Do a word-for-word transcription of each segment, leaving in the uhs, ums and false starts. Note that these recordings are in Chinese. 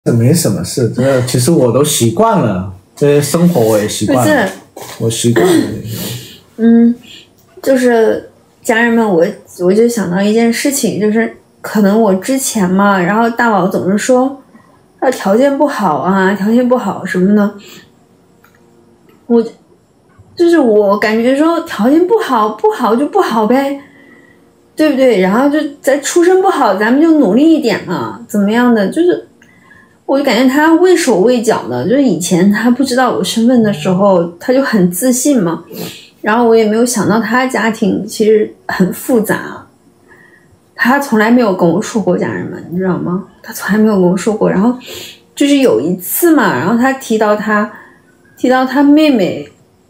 这没什么事，这其实我都习惯了，这些生活我也习惯了，我习惯了。 嗯，就是家人们，我我就想到一件事情，就是可能我之前嘛，然后大宝总是说他条件不好啊，条件不好什么的，我就是我感觉说条件不好，不好就不好呗，对不对？然后就咱出身不好，咱们就努力一点嘛，怎么样的？就是我就感觉他畏手畏脚的，就是以前他不知道我身份的时候，他就很自信嘛。然后我也没有想到他家庭其实很复杂，他从来没有跟我说过，家人们，你知道吗？他从来没有跟我说过。然后就是有一次嘛，然后他提到他提到他妹妹，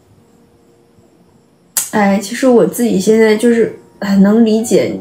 哎，其实我自己现在就是很能理解。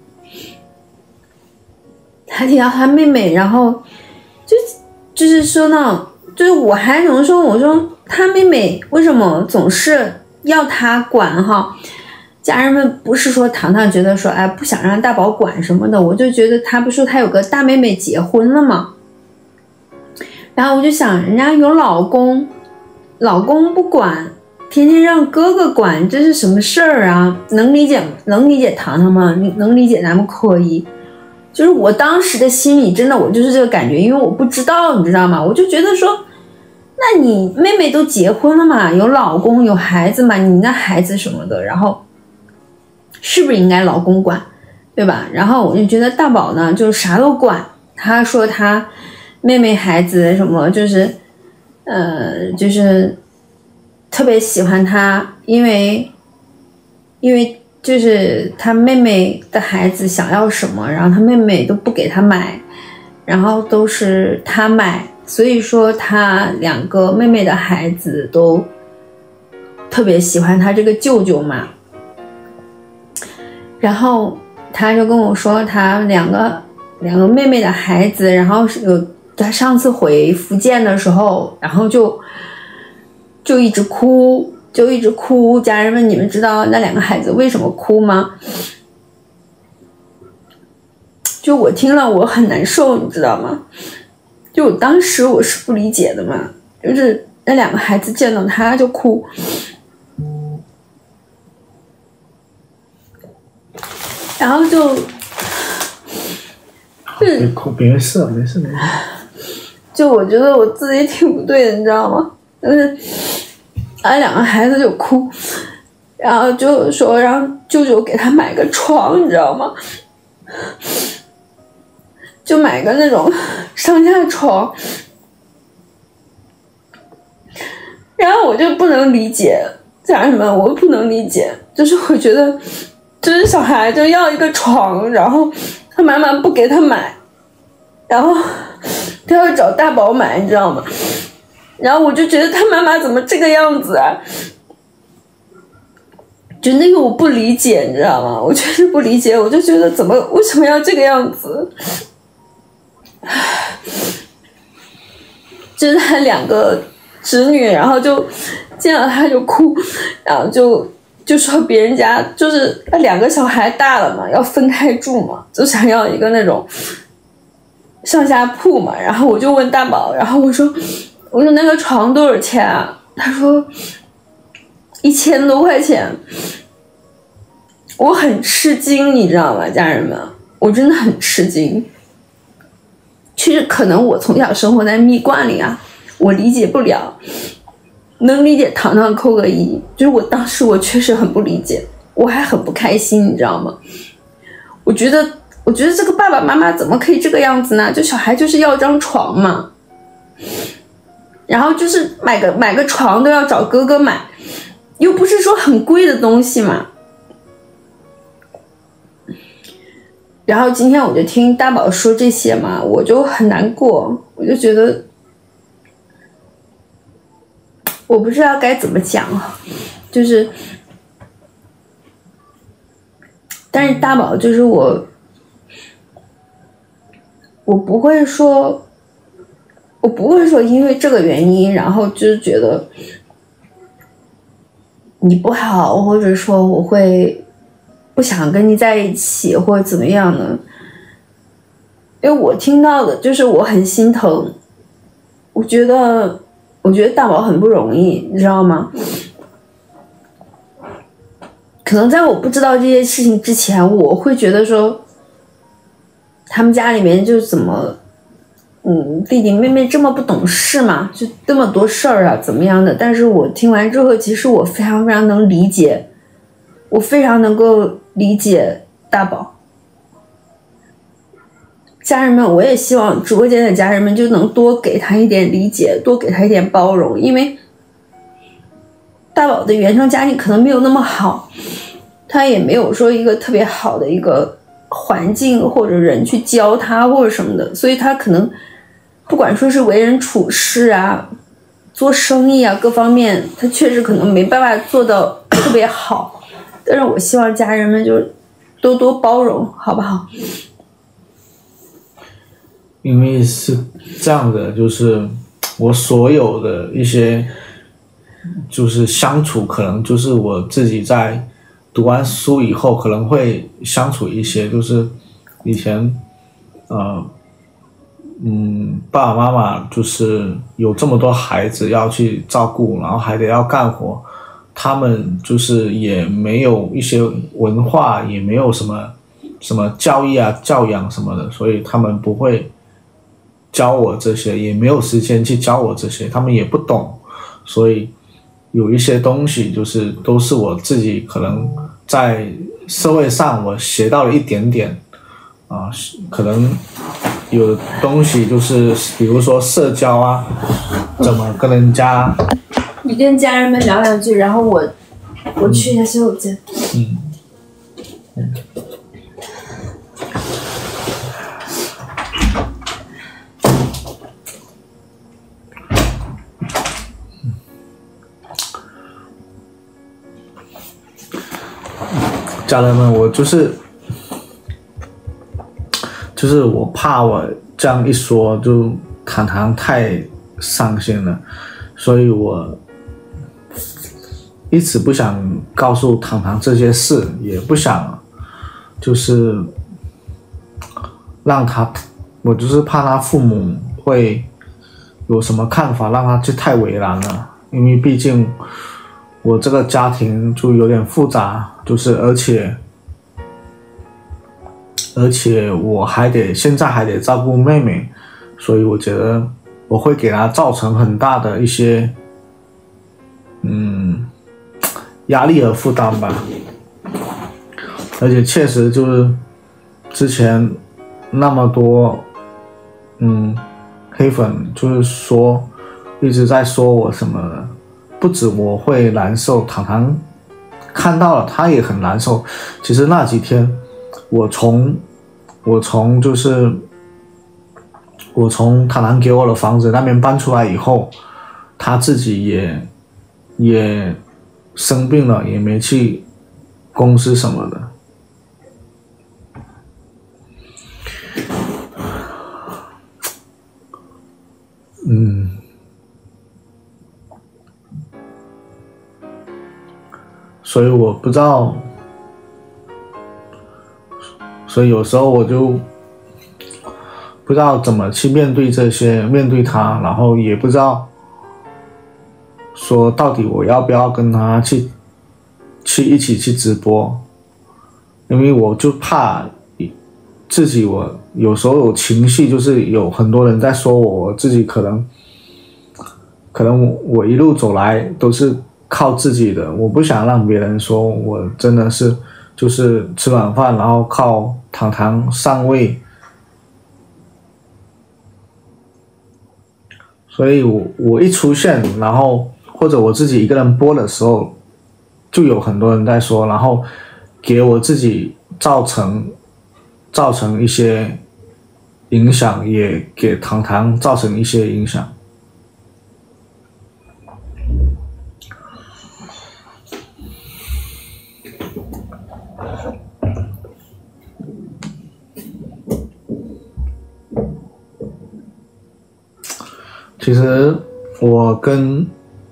他提到他妹妹，然后就就是说呢，就是我还能说，我说他妹妹为什么总是要他管哈？家人们不是说糖糖觉得说哎不想让大宝管什么的，我就觉得他不是说他有个大妹妹结婚了吗？然后我就想，人家有老公，老公不管，天天让哥哥管，这是什么事儿啊？能理解能理解糖糖吗？能理解咱们可以。就是我当时的心里真的我就是这个感觉，因为我不知道，你知道吗？我就觉得说，那你妹妹都结婚了嘛，有老公有孩子嘛，你那孩子什么的，然后是不是应该老公管，对吧？然后我就觉得大宝呢就啥都管，他说他妹妹孩子什么就是呃就是特别喜欢他，因为因为就是他妹妹的孩子想要什么，然后他妹妹都不给他买，然后都是他买，所以说他两个妹妹的孩子都特别喜欢他这个舅舅嘛。然后他就跟我说他两个两个妹妹的孩子，然后有他上次回福建的时候，然后就就一直哭就一直哭，家人们，你们知道那两个孩子为什么哭吗？就我听了我很难受，你知道吗？就我当时我是不理解的嘛，就是那两个孩子见到他就哭，然后就别哭，没事没事没事。 就我觉得我自己挺不对的，你知道吗？就是俺两个孩子就哭，然后就说让舅舅给他买个床，你知道吗？就买个那种上下床，然后我就不能理解，家人们，我不能理解，就是我觉得，就是小孩就要一个床，然后他妈妈不给他买，然后他要找大宝买，你知道吗？然后我就觉得他妈妈怎么这个样子啊？就那个我不理解，你知道吗？我确实不理解，我就觉得怎么为什么要这个样子？就是他两个侄女，然后就见到他就哭，然后就就说别人家就是两个小孩大了嘛，要分开住嘛，就想要一个那种上下铺嘛。然后我就问大宝，然后我说我说那个床多少钱啊？他说一千多块钱。我很吃惊，你知道吗，家人们？我真的很吃惊。其实可能我从小生活在蜜罐里啊，我理解不了。能理解糖糖扣个一，就是我当时我确实很不理解，我还很不开心，你知道吗？我觉得，我觉得这个爸爸妈妈怎么可以这个样子呢？就小孩就是要张床嘛，然后就是买个买个床都要找哥哥买，又不是说很贵的东西嘛。然后今天我就听大宝说这些嘛，我就很难过，我就觉得我不知道该怎么讲，就是但是大宝就是我我不会说我不会说因为这个原因然后就是觉得你不好，或者说我会不想跟你在一起或者怎么样呢？因为我听到的就是我很心疼， 我觉得我觉得大宝很不容易，你知道吗？可能在我不知道这些事情之前，我会觉得说他们家里面就怎么嗯弟弟妹妹这么不懂事嘛，就这么多事儿啊怎么样的。但是我听完之后，其实我非常非常能理解，我非常能够理解大宝。家人们，我也希望直播间的家人们就能多给他一点理解，多给他一点包容，因为大宝的原生家庭可能没有那么好，他也没有说一个特别好的一个环境或者人去教他或者什么的，所以他可能不管说是为人处事啊，做生意啊，各方面他确实可能没办法做到特别好。但是我希望家人们就多多包容，好不好？ 因为是这样的，就是我所有的一些就是相处，可能就是我自己在读完书以后可能会相处一些，就是以前呃嗯爸爸妈妈就是有这么多孩子要去照顾，然后还得要干活，他们就是也没有一些文化，也没有什么什么教育啊教养什么的，所以他们不会教我这些，也没有时间去教我这些，他们也不懂，所以有一些东西就是都是我自己可能在社会上我学到了一点点啊，可能有的东西就是比如说社交啊，怎么跟人家， 你跟家人们聊两句，然后我我去一下洗手间。 嗯嗯家人们，我就是就是我怕我这样一说就糖糖太伤心了，所以我一直不想告诉糖糖这些事，也不想就是让他，我就是怕他父母会有什么看法，让他就太为难了，因为毕竟我这个家庭就有点复杂，就是而且而且我还得现在还得照顾妹妹，所以我觉得我会给她造成很大的一些嗯压力和负担吧。而且确实就是之前那么多嗯黑粉就是说一直在说我什么的，不止我会难受，糖糖看到了他也很难受。其实那几天我从我从就是我从糖糖给我的房子那边搬出来以后，他自己也也生病了，也没去公司什么的。嗯所以我不知道，所以有时候我就不知道怎么去面对这些，面对他，然后也不知道说到底我要不要跟他去去一起去直播，因为我就怕自己，我有时候有情绪，就是有很多人在说我，我自己可能可能我我一路走来都是靠自己的，我不想让别人说我真的是就是吃晚饭然后靠糖糖上位，所以我我一出现，然后或者我自己一个人播的时候，就有很多人在说，然后给我自己造成造成一些影响，也给糖糖造成一些影响。其实我跟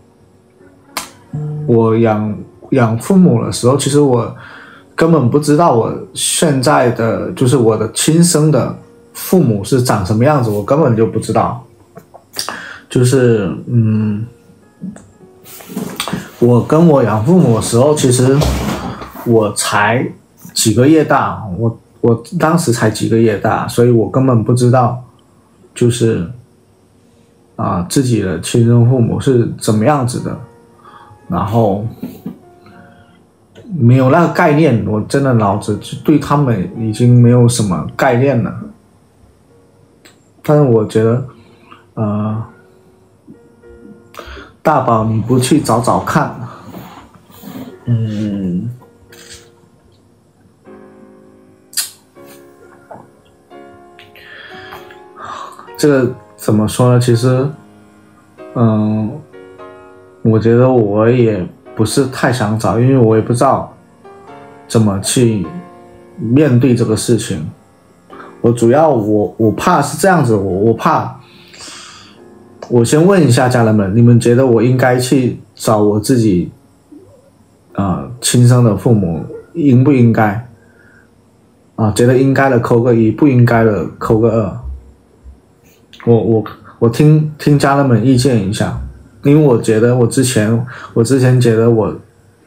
我养养父母的时候，其实我根本不知道我现在的就是我的亲生的父母是长什么样子，我根本就不知道。 就是嗯，我跟我养父母的时候，其实我才几个月大，我我当时才几个月大，所以我根本不知道，就是啊自己的亲生父母是怎么样子的，然后没有那个概念，我真的脑子对他们已经没有什么概念了。但是我觉得，呃，大宝你不去找找看，嗯。这个怎么说呢？其实，嗯，我觉得我也不是太想找，因为我也不知道怎么去面对这个事情。我主要我我怕是这样子，我我怕，我先问一下家人们，你们觉得我应该去找我自己啊、呃、亲生的父母，应不应该？啊，觉得应该的扣个一，不应该的扣个二。我我我听听家人们意见一下，因为我觉得我之前我之前觉得我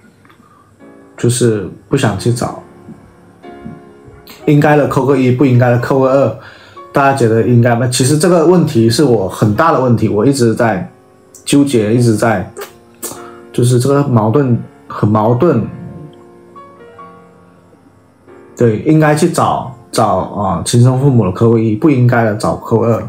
就是不想去找，应该的扣个一，不应该的扣个二，大家觉得应该吗？其实这个问题是我很大的问题，我一直在纠结，一直在就是这个矛盾很矛盾。对，应该去找找啊亲生父母的扣个一，不应该的找扣二。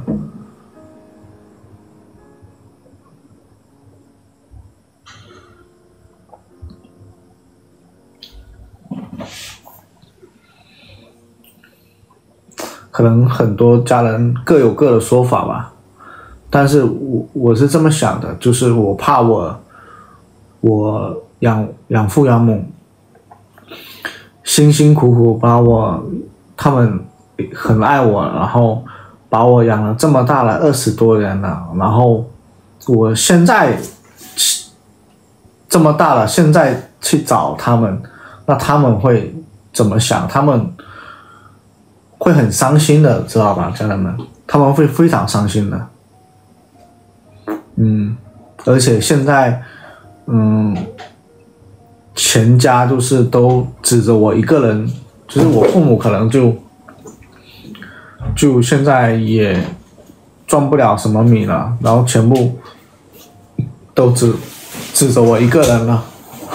可能很多家人各有各的说法吧，但是我我是这么想的，就是我怕我我养养父养母辛辛苦苦把我，他们很爱我，然后把我养了这么大了二十多年了，然后我现在这么大了，现在去找他们，那他们会怎么想？他们会很伤心的，知道吧，家人们？他们会非常伤心的。嗯，而且现在，嗯，全家就是都指着我一个人，就是我父母可能就就现在也赚不了什么米了，然后全部都指指着我一个人了。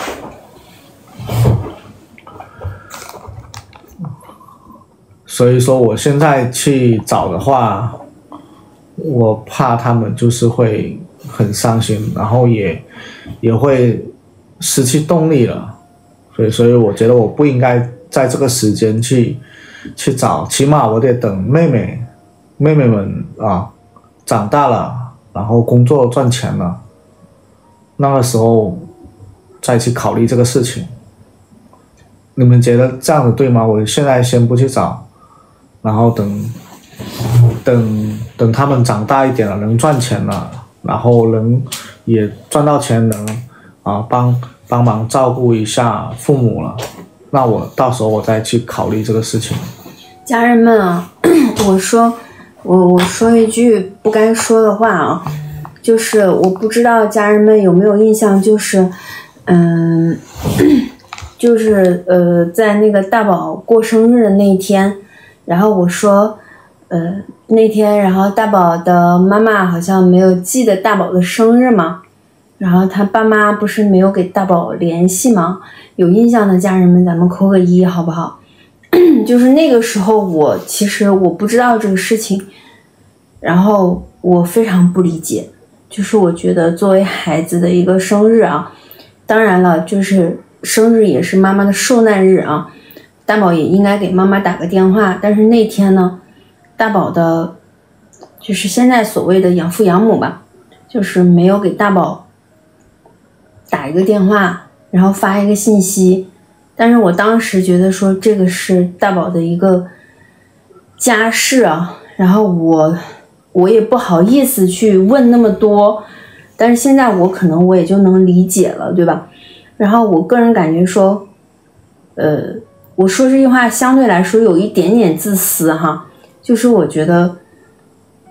所以说我现在去找的话，我怕他们就是会很伤心，然后也也会失去动力了。所以所以我觉得我不应该在这个时间去去找，起码我得等妹妹妹妹们啊长大了，然后工作赚钱了，那个时候再去考虑这个事情。你们觉得这样子对吗？我现在先不去找，然后等等等他们长大一点了，能赚钱了，然后能也赚到钱，能啊帮帮忙照顾一下父母了，那我到时候我再去考虑这个事情。 家人们啊，我说我我说一句不该说的话啊，就是我不知道家人们有没有印象，就是嗯。就是呃，在那个大宝过生日的那一天，然后我说，呃，那天，然后大宝的妈妈好像没有记得大宝的生日嘛，然后他爸妈不是没有给大宝联系吗？有印象的家人们，咱们扣个一好不好？就是那个时候我其实我不知道这个事情，然后我非常不理解，就是我觉得作为孩子的一个生日啊，当然了，就是生日也是妈妈的受难日啊，大宝也应该给妈妈打个电话。但是那天呢，大宝的就是现在所谓的养父养母吧，就是没有给大宝打一个电话，然后发一个信息。但是我当时觉得说这个是大宝的一个家事啊，然后我我也不好意思去问那么多，但是现在我可能我也就能理解了，对吧？然后我个人感觉说，呃，我说这句话相对来说有一点点自私哈，就是我觉得，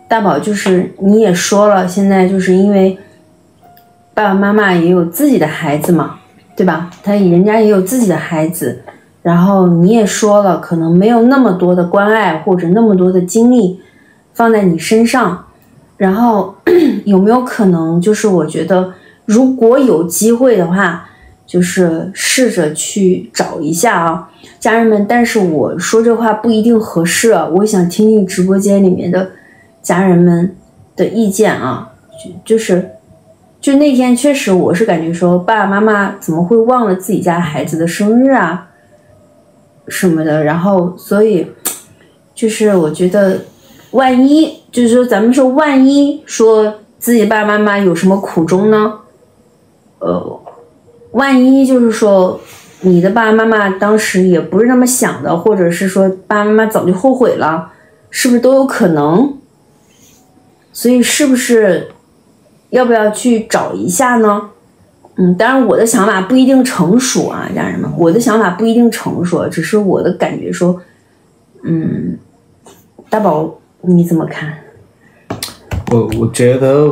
大宝就是你也说了，现在就是因为爸爸妈妈也有自己的孩子嘛，对吧？他人家也有自己的孩子，然后你也说了，可能没有那么多的关爱或者那么多的精力放在你身上，然后有没有可能就是我觉得如果有机会的话，就是试着去找一下啊，家人们。但是我说这话不一定合适啊，我想听听直播间里面的家人们的意见啊。就是就那天确实我是感觉说爸爸妈妈怎么会忘了自己家孩子的生日啊什么的，然后所以就是我觉得万一就是说咱们说万一说自己爸爸妈妈有什么苦衷呢，呃万一就是说你的爸爸妈妈当时也不是那么想的，或者是说爸爸妈妈早就后悔了，是不是都有可能？所以是不是要不要去找一下呢？嗯，当然我的想法不一定成熟啊，家人们，我的想法不一定成熟，只是我的感觉说，嗯，大宝你怎么看？ 我我觉得，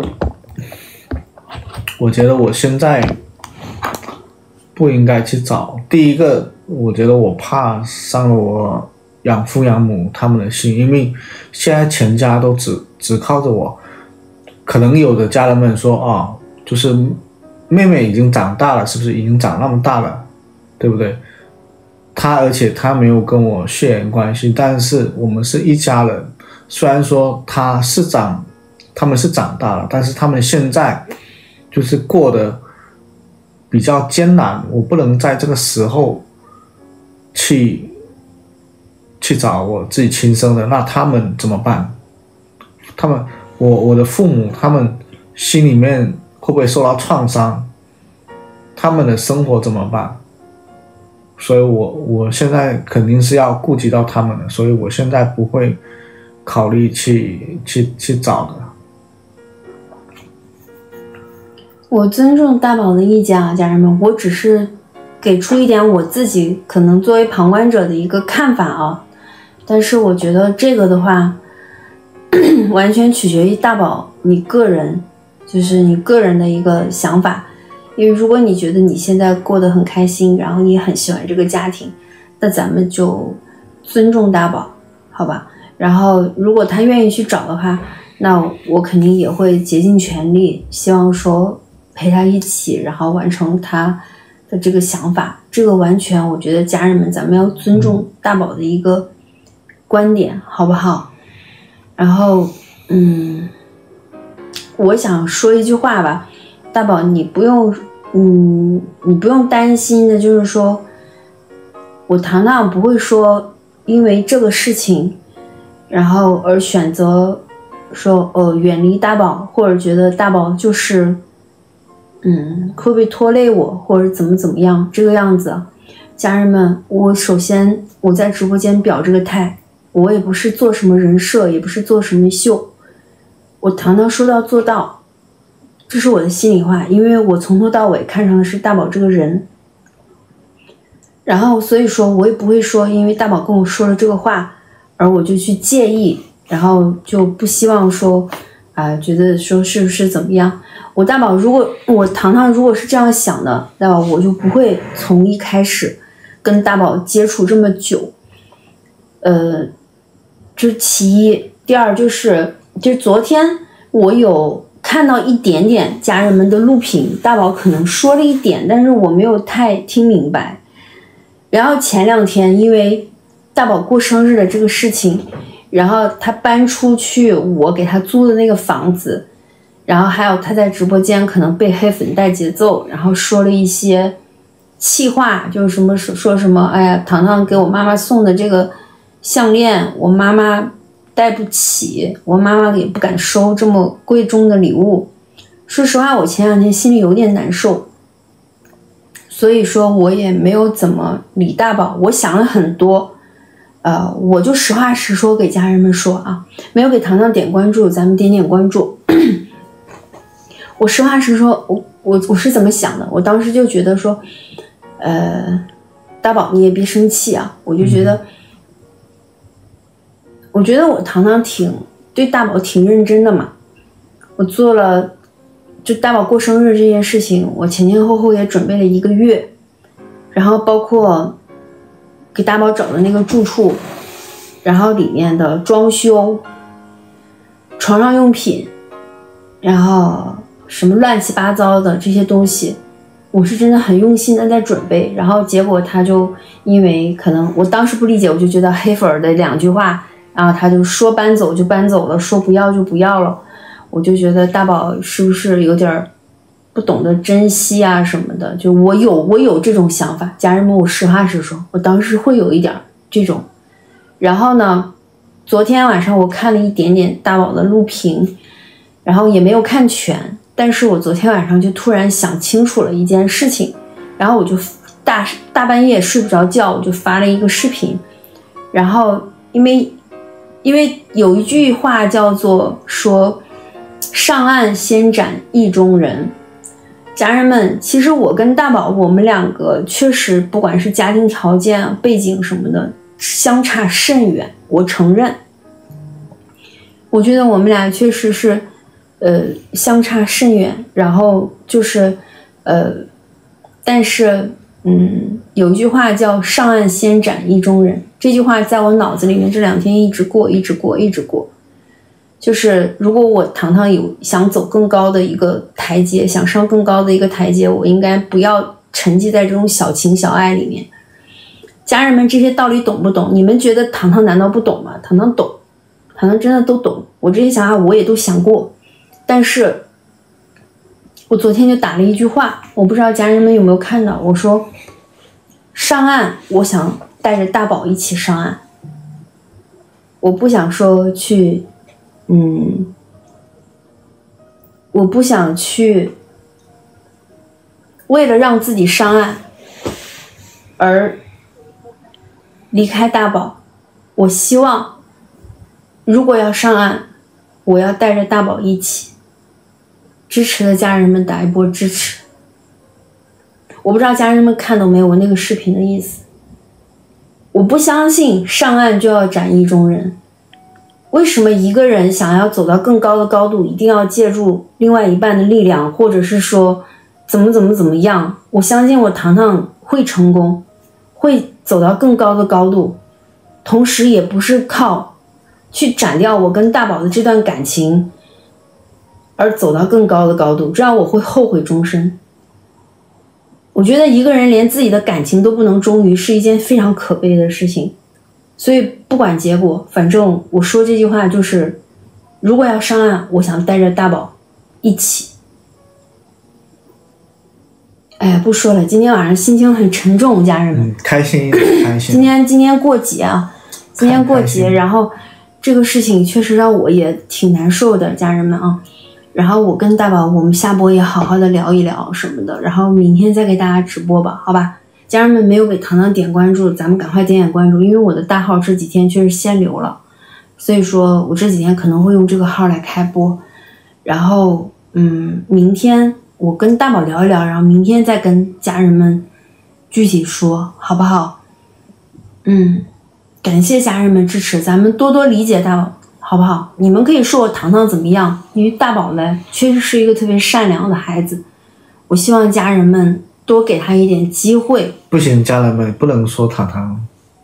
我觉得我现在不应该去找。第一个，我觉得我怕伤了我养父养母他们的心，因为现在全家都只只靠着我。可能有的家人们说，哦，就是妹妹已经长大了，是不是已经长那么大了，对不对？她而且她没有跟我血缘关系，但是我们是一家人。虽然说她是长，他们是长大了，但是他们现在就是过得比较艰难，我不能在这个时候去去找我自己亲生的，那他们怎么办？他们我我的父母他们心里面会不会受到创伤？他们的生活怎么办？所以我我现在肯定是要顾及到他们的，所以我现在不会考虑去去去找的。 我尊重大宝的意见啊，家人们，我只是给出一点我自己可能作为旁观者的一个看法啊。但是我觉得这个的话完全取决于大宝你个人，就是你个人的一个想法。因为如果你觉得你现在过得很开心，然后你很喜欢这个家庭，那咱们就尊重大宝，好吧？然后如果他愿意去找的话，那我肯定也会竭尽全力，希望说陪他一起，然后完成他的这个想法。这个完全我觉得家人们咱们要尊重大宝的一个观点，好不好？然后嗯，我想说一句话吧，大宝你不用嗯，你不用担心的，就是说我糖糖不会说因为这个事情然后而选择说呃远离大宝，或者觉得大宝就是嗯会不会拖累我，或者怎么怎么样这个样子。家人们，我首先我在直播间表这个态，我也不是做什么人设，也不是做什么秀，我糖糖说到做到，这是我的心里话。因为我从头到尾看上的是大宝这个人，然后所以说我也不会说因为大宝跟我说了这个话而我就去介意，然后就不希望说啊、呃，觉得说是不是怎么样。我大宝如果我糖糖如果是这样想的，大宝我就不会从一开始跟大宝接触这么久。呃，这是其一。第二就是就是昨天我有看到一点点家人们的录屏，大宝可能说了一点，但是我没有太听明白。然后前两天因为大宝过生日的这个事情，然后他搬出去我给他租的那个房子，然后还有他在直播间可能被黑粉带节奏，然后说了一些气话，就是什么说什么哎呀糖糖给我妈妈送的这个项链我妈妈带不起，我妈妈也不敢收这么贵重的礼物。说实话我前两天心里有点难受，所以说我也没有怎么理大宝。我想了很多，呃，我就实话实说给家人们说啊，没有给糖糖点关注，咱们点点关注。我实话实说，我我我是怎么想的？我当时就觉得说，呃，大宝你也别生气啊，我就觉得，嗯、我觉得我糖糖挺对大宝挺认真的嘛，我做了就大宝过生日这件事情，我前前后后也准备了一个月，然后包括给大宝找的那个住处，然后里面的装修、床上用品，然后什么乱七八糟的这些东西，我是真的很用心的在准备。然后结果他就因为可能我当时不理解，我就觉得黑粉的两句话，然后他就说搬走就搬走了，说不要就不要了，我就觉得大宝是不是有点不懂得珍惜啊什么的。就我有我有这种想法，家人们，我实话实说，我当时会有一点这种。然后呢，昨天晚上我看了一点点大宝的录屏，然后也没有看全，但是我昨天晚上就突然想清楚了一件事情，然后我就大大半夜睡不着觉，我就发了一个视频。然后因为因为有一句话叫做说上岸先斩意中人，家人们，其实我跟大宝我们两个确实不管是家庭条件背景什么的相差甚远，我承认，我觉得我们俩确实是呃相差甚远。然后就是呃但是嗯有一句话叫上岸先斩意中人，这句话在我脑子里面这两天一直过一直过一直过。就是如果我糖糖有想走更高的一个台阶，想上更高的一个台阶，我应该不要沉寂在这种小情小爱里面。家人们，这些道理懂不懂？你们觉得糖糖难道不懂吗？糖糖懂，糖糖真的都懂。我这些想法我也都想过，但是我昨天就打了一句话，我不知道家人们有没有看到，我说上岸我想带着大宝一起上岸，我不想说去嗯，我不想去为了让自己上岸而离开大宝。我希望如果要上岸，我要带着大宝一起。支持的家人们打一波支持。我不知道家人们看懂没有我那个视频的意思。我不相信上岸就要斩意中人。为什么一个人想要走到更高的高度，一定要借助另外一半的力量，或者是说怎么怎么怎么样？我相信我糖糖会成功，会走到更高的高度，同时也不是靠去斩掉我跟大宝的这段感情而走到更高的高度，这样我会后悔终身。我觉得一个人连自己的感情都不能忠于，是一件非常可悲的事情。所以不管结果，反正我说这句话就是，如果要上岸，我想带着大宝一起。哎呀，不说了，今天晚上心情很沉重，家人们。 嗯、开心一点，开心。 今天今天过节啊，今天过节，然后这个事情确实让我也挺难受的，家人们啊。然后我跟大宝，我们下播也好好的聊一聊什么的，然后明天再给大家直播吧，好吧？家人们没有给糖糖点关注，咱们赶快点点关注，因为我的大号这几天确实限流了，所以说我这几天可能会用这个号来开播。然后嗯，明天我跟大宝聊一聊，然后明天再跟家人们具体说，好不好？嗯，感谢家人们支持，咱们多多理解大宝，好不好？你们可以说我糖糖怎么样，因为大宝呢确实是一个特别善良的孩子，我希望家人们多给他一点机会。 不行，家人们不能说糖糖，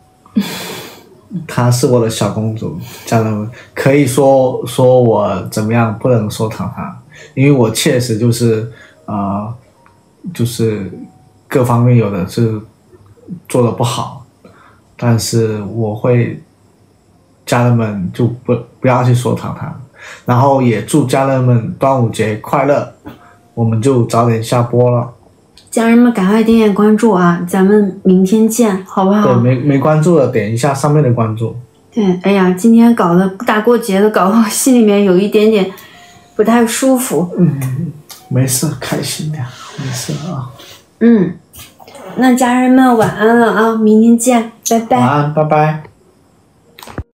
她是我的小公主。家人们可以说说我怎么样，不能说糖糖，因为我确实就是呃，就是各方面有的是做的不好，但是我会，家人们就不不要去说糖糖，然后也祝家人们端午节快乐，我们就早点下播了。 家人们赶快点点关注啊，咱们明天见，好不好？ 对，没没关注的点一下上面的关注。 对，哎呀，今天搞得大过节的，搞得我心里面有一点点不太舒服。 嗯，没事，开心点，没事啊。 嗯，那家人们晚安了啊，明天见，拜拜。 晚安，拜拜。